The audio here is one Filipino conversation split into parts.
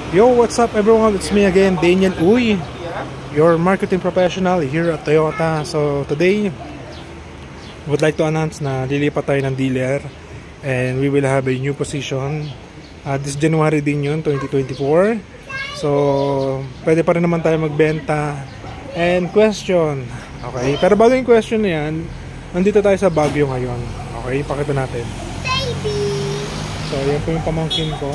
Yo, what's up everyone? It's me again, Daniel Uy, your marketing professional here at Toyota. So today, I would like to announce na lilipat tayo ng dealer and we will have a new position. This January din yun, 2024. So, pwede pa rin naman tayo magbenta. And question, okay? Pero bago yung question na yan, nandito tayo sa Baguio ngayon. Okay, pakita natin. So, yan po yung pamangkin ko.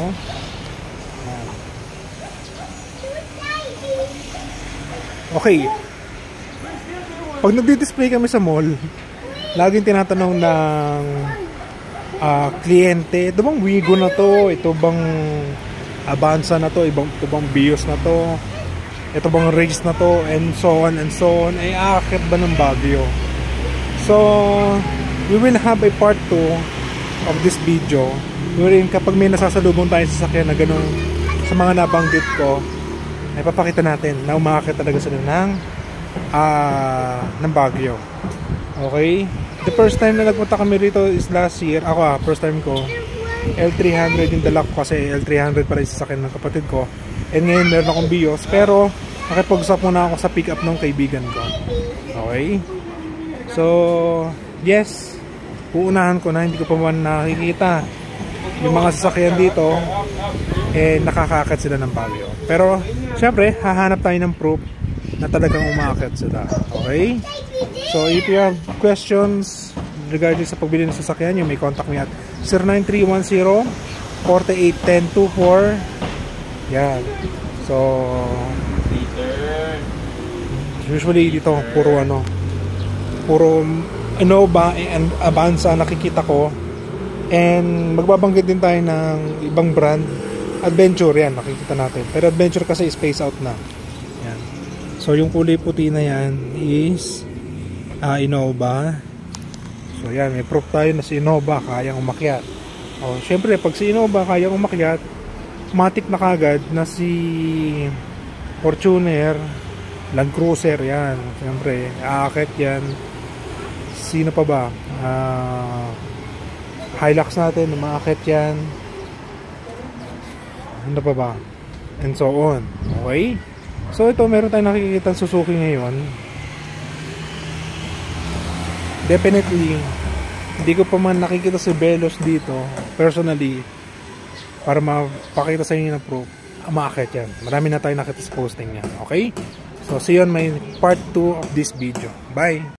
Okay. Pag nagdi-display kami sa mall, laging tinatanong ng kliyente, ito bang Wigo na to? Ito bang Avanza na to? Ito bang Vios na to? Ito bang Race na to? And so on and so on. Ay, aakit ba ng Baguio? So, we will have a part 2 of this video wherein kapag may nasasalubong tayo sa sasakyan na ganun sa mga nabanggit ko, ay papakita natin na umakit talaga sila ng Baguio. Okay? The first time na nagpunta kami rito is last year. Ako first time ko. L300 yung dala ko kasi L300 para sasakyan ng kapatid ko. And ngayon meron akong Vios. Pero nakipag-usap muna ako sa pick-up ng kaibigan ko. Okay? So, yes. Uunahan ko na hindi ko pa man nakikita yung mga sasakyan dito. Nakakakit sila ng Baguio. Pero, syempre, hahanap tayo ng proof na talagang umakit sila. Okay? So, if you have questions regarding sa pagbili ng sasakyan, you may contact me at 09310-481024. Yan. So, usually dito, puro Innova and Avanza nakikita ko. And magbabanggit din tayo ng ibang brand. Adventure yan, nakikita natin. Pero Adventure kasi space out na. Yan. So yung kulay puti na yan is Innova. So yan, may proof tayo na si Innova kayang umakyat. O, syempre pag si Innova kayang umakyat, matik na kagad na si Fortuner, Land Cruiser yan. Syempre, aakit yan. Sino pa ba? Hilux natin, umaakit yan. Ano pa ba? And so on. Okay? So ito, meron tayong nakikita Suzuki ngayon. Definitely, hindi ko pa man nakikita si Veloz dito, personally, para mapakita sa inyo na proof. Umaakit yan. Marami na tayong nakita sa posting yan. Okay? So see you on my part 2 of this video. Bye!